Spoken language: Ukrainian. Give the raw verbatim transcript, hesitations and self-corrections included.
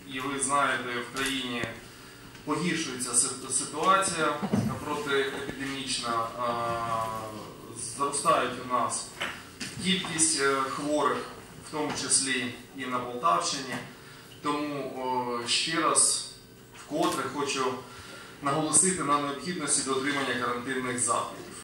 і ви знаєте, в країні погіршується ситуація протиепідемічна, зростають у нас кількість хворих, в тому числі і на Полтавщині. Тому ще раз вкотре хочу наголосити на необхідності дотримання карантинних заходів.